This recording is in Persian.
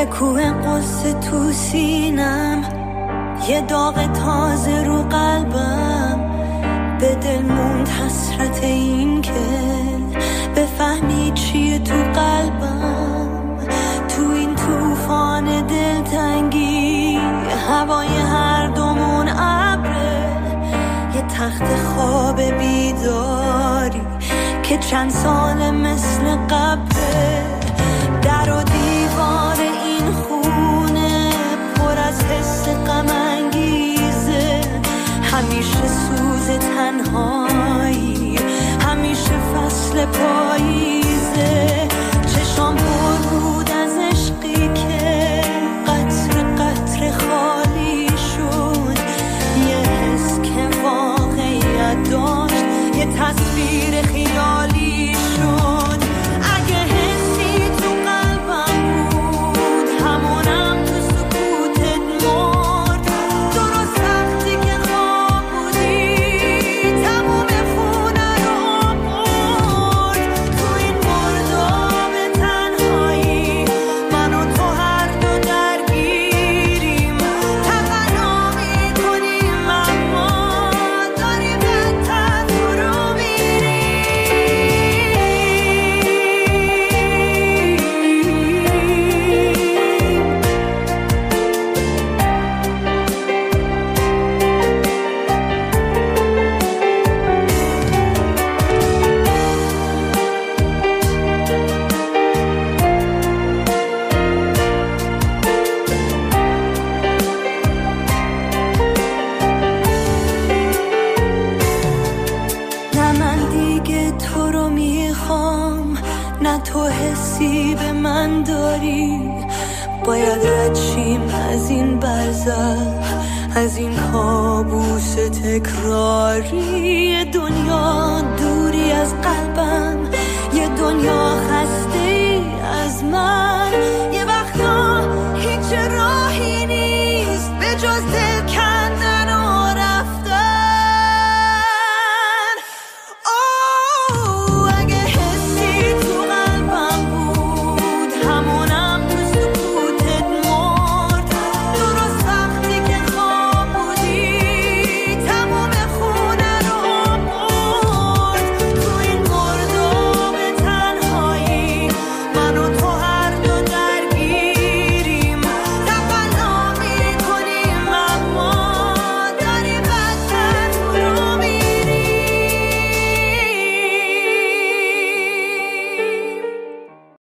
کوه قصه تو سینم، یه داغ تازه رو قلبم، به دل موند حسرت این که بفهمی چیه تو قلبم. تو این طوفان دلتنگی هوای هر دومون ابره، یه تخت خواب بیداری که چند سال مثل قبره. در و دیوار این خونه پر از حس غم انگیزه، همیشه سوز تنهایی، همیشه فصل پاییزه. چشام پر بود از عشقی که قطر قطر خالی شد، یه حس که واقعیت داشت، یه تصویر خیالی شد. اگه حسی تو قلبم بود همونم تو سکوتت مرد، درست وقتی که خواب بودی تموم خونه رو برد. تو این مرداب تنهایی من و تو هر دو درگیریم، تقلا میکنیم اما داریم بدتر فرو میریم. نه من دیگه تو رو میخوام، نه تو حسی به من داری. باید رد شیم از این برزخ، از این کابوس تکراری. یه دنیا دوری از قلبم، یه دنیا خسته ای از من. یه وقتا هیچ راهی نیست به جز دل